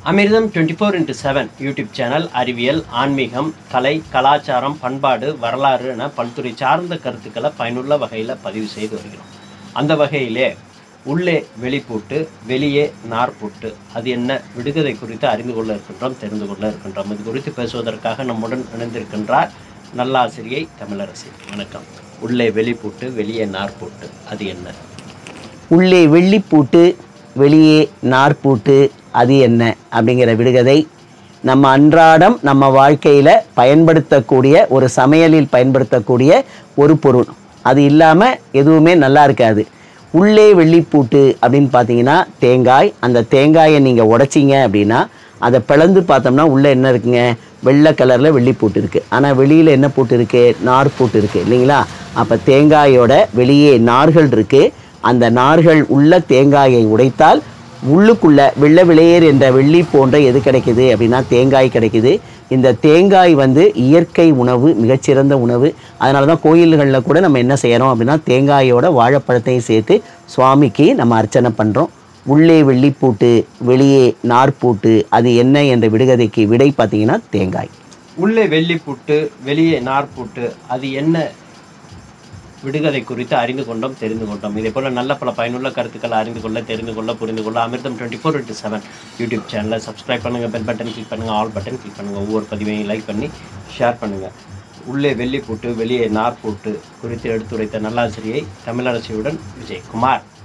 அமிர்தம் 24x7 YouTube channel அறிவியல், ஆன்மீகம், கலை, கலாச்சாரம், பண்பாடு, வரலாறு என பல்துறை சார்ந்த கருத்துக்களை பயனுள்ள வகையில் பதிவு செய்து வருகிறோம். அந்த வகையிலே உள்ளே வெளிப்பூட்டு, வெளியே நார்பூட்டு, அது என்ன விடுகதை குறித்து அறிந்து கொள்ள இருக்கின்றோம், தெரிந்து கொள்ள இருக்கின்றோம். இது குறித்து பேசுவதற்காக நம்முடன் இணைந்திருக்கின்றார் நல்லாசிரியை தமிழரசி. வணக்கம். உள்ளே வெளிப்பூட்டு, வெளியே நார்பூட்டு, அது என்ன? உள்ளே வெள்ளிப்பூட்டு, வெளியே நார்பூட்டு, அது என்ன அப்படிங்கிற விடுகதை நம்ம அன்றாடம் நம்ம வாழ்க்கையில் பயன்படுத்தக்கூடிய ஒரு சமையலில் பயன்படுத்தக்கூடிய ஒரு பொருள். அது இல்லாமல் எதுவுமே நல்லா இருக்காது. உள்ளே வெள்ளிப்பூட்டு அப்படின்னு பார்த்தீங்கன்னா தேங்காய். அந்த தேங்காயை நீங்கள் உடைச்சிங்க அப்படின்னா அதை பிளந்து பார்த்தோம்னா உள்ளே என்ன இருக்குங்க? வெள்ளை கலரில் வெள்ளிப்பூட்டு இருக்குது. ஆனால் வெளியில் என்ன பூட்டு இருக்குது? நார்பூட்டு இருக்குது இல்லைங்களா? அப்போ தேங்காயோட வெளியே நார்கள் இருக்குது. அந்த நார்கள் உள்ள தேங்காயை உடைத்தால் உள்ளுக்குள்ள வெள்ளை விளையர் என்ற வெள்ளி போன்ற எது கிடைக்குது அப்படின்னா தேங்காய் கிடைக்குது. இந்த தேங்காய் இயற்கை உணவு, மிகச்சிறந்த உணவு. அதனால தான் கோயில்களில் கூட நம்ம என்ன செய்கிறோம் அப்படின்னா தேங்காயோட வாழைப்பழத்தையும் சேர்த்து சுவாமிக்கு நம்ம அர்ச்சனை பண்ணுறோம். உள்ளே வெள்ளிப்பூட்டு, வெளியே நார்பூட்டு, அது என்ன என்ற விடுகதைக்கு விடை பார்த்தீங்கன்னா தேங்காய். உள்ளே வெள்ளிப்பூட்டு, வெளியே நார்பூட்டு, அது என்ன விடுகதை குறித்து அறிந்து கொண்டோம், தெரிந்து கொண்டோம். இதே போல் நல்ல பல பயனுள்ள கருத்துக்களை அறிந்து கொள்ள, தெரிந்து கொள்ள, புரிந்து கொள்ள அமிர்தம் 24x7 யூடியூப் சேனலை சப்ஸ்கிரைப் பண்ணுங்கள், பெல் பட்டன் கிளிக் பண்ணுங்கள், ஆல் பட்டன் கிளிக் பண்ணுங்கள், ஒவ்வொரு பதிவையும் லைக் பண்ணி ஷேர் பண்ணுங்கள். உள்ளே வெள்ளிப்பூட்டு, வெளியே நார்பூட்டு குறித்து எடுத்துரைத்த நல்லாசிரியை தமிழரசியுடன் விஜயகுமார்.